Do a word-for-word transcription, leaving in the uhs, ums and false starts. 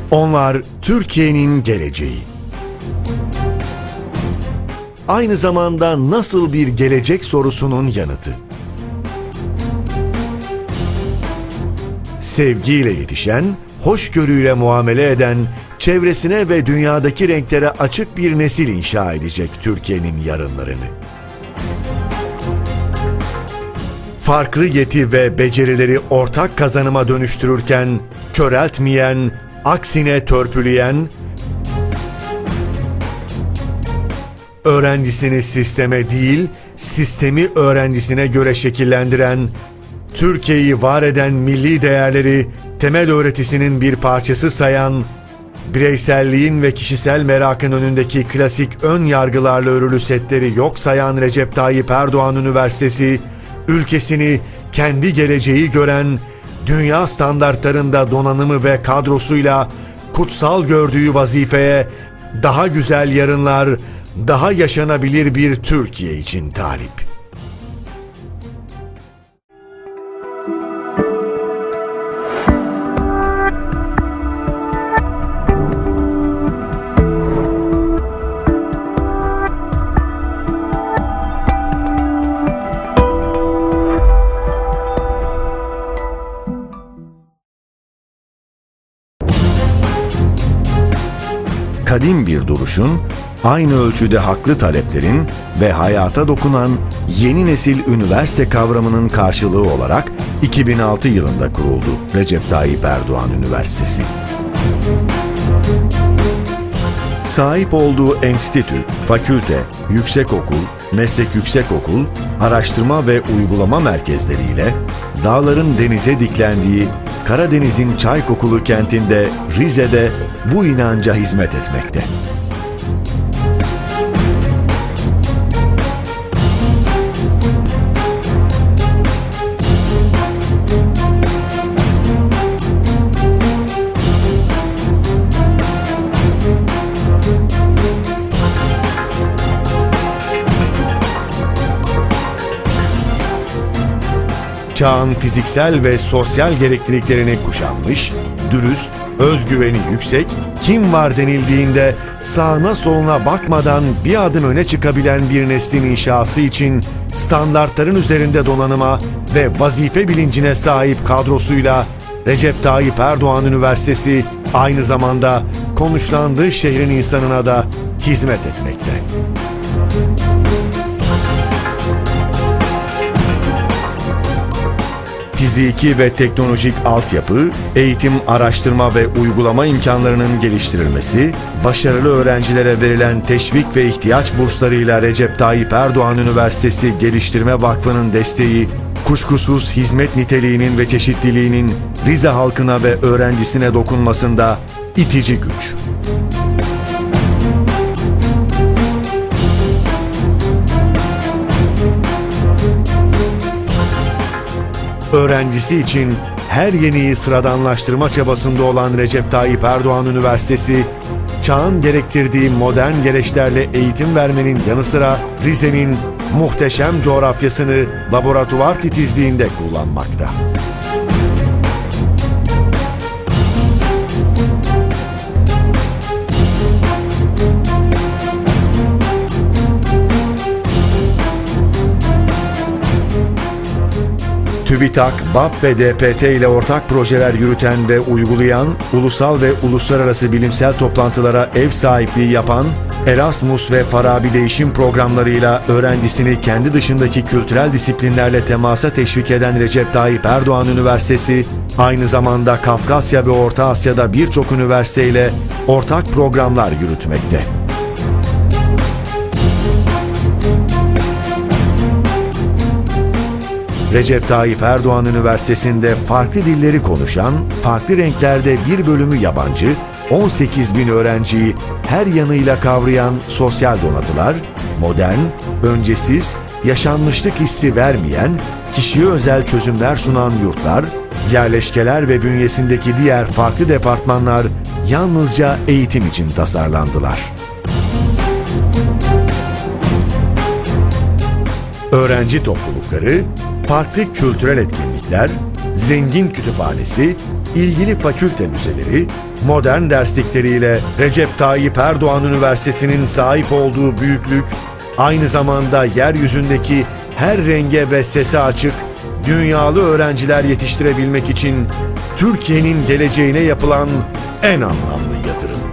Onlar Türkiye'nin geleceği. Aynı zamanda nasıl bir gelecek sorusunun yanıtı. Sevgiyle yetişen, hoşgörüyle muamele eden, çevresine ve dünyadaki renklere açık bir nesil inşa edecek Türkiye'nin yarınlarını. Farklı yeti ve becerileri ortak kazanıma dönüştürürken, köreltmeyen, aksine törpüleyen, öğrencisini sisteme değil, sistemi öğrencisine göre şekillendiren, Türkiye'yi var eden milli değerleri temel öğretisinin bir parçası sayan, bireyselliğin ve kişisel merakın önündeki klasik ön yargılarla örülü setleri yok sayan Recep Tayyip Erdoğan Üniversitesi, ülkesini kendi geleceği gören, dünya standartlarında donanımı ve kadrosuyla kutsal gördüğü vazifeye daha güzel yarınlar, daha yaşanabilir bir Türkiye için talip. Kadim bir duruşun, aynı ölçüde haklı taleplerin ve hayata dokunan yeni nesil üniversite kavramının karşılığı olarak iki bin altı yılında kuruldu Recep Tayyip Erdoğan Üniversitesi. Sahip olduğu enstitü, fakülte, yüksekokul, meslek yüksekokul, araştırma ve uygulama merkezleriyle dağların denize diklendiği Karadeniz'in çay kokulu kentinde Rize'de bu inanca hizmet etmekte. Çağın fiziksel ve sosyal gerekliliklerini kuşanmış, dürüst, özgüveni yüksek, kim var denildiğinde sağına soluna bakmadan bir adım öne çıkabilen bir neslin inşası için standartların üzerinde donanıma ve vazife bilincine sahip kadrosuyla Recep Tayyip Erdoğan Üniversitesi aynı zamanda konuşlandığı şehrin insanına da hizmet etmekte. Fiziki ve teknolojik altyapı, eğitim, araştırma ve uygulama imkanlarının geliştirilmesi, başarılı öğrencilere verilen teşvik ve ihtiyaç burslarıyla Recep Tayyip Erdoğan Üniversitesi Geliştirme Vakfı'nın desteği, kuşkusuz hizmet niteliğinin ve çeşitliliğinin Rize halkına ve öğrencisine dokunmasında itici güç. Öğrencisi için her yeniyi sıradanlaştırma çabasında olan Recep Tayyip Erdoğan Üniversitesi, çağın gerektirdiği modern gereçlerle eğitim vermenin yanı sıra Rize'nin muhteşem coğrafyasını laboratuvar titizliğinde kullanmakta. TÜBİTAK, B A P ve D P T ile ortak projeler yürüten ve uygulayan, ulusal ve uluslararası bilimsel toplantılara ev sahipliği yapan, Erasmus ve Farabi değişim programlarıyla öğrencisini kendi dışındaki kültürel disiplinlerle temasa teşvik eden Recep Tayyip Erdoğan Üniversitesi, aynı zamanda Kafkasya ve Orta Asya'da birçok üniversiteyle ortak programlar yürütmekte. Recep Tayyip Erdoğan Üniversitesi'nde farklı dilleri konuşan, farklı renklerde bir bölümü yabancı, on sekiz bin öğrenciyi her yanıyla kavrayan sosyal donatılar, modern, öncesiz, yaşanmışlık hissi vermeyen, kişiye özel çözümler sunan yurtlar, yerleşkeler ve bünyesindeki diğer farklı departmanlar yalnızca eğitim için tasarlandılar. Öğrenci toplulukları, farklı kültürel etkinlikler, zengin kütüphanesi, ilgili fakülte müzeleri, modern derslikleriyle Recep Tayyip Erdoğan Üniversitesi'nin sahip olduğu büyüklük, aynı zamanda yeryüzündeki her renge ve sese açık, dünyalı öğrenciler yetiştirebilmek için Türkiye'nin geleceğine yapılan en anlamlı yatırım.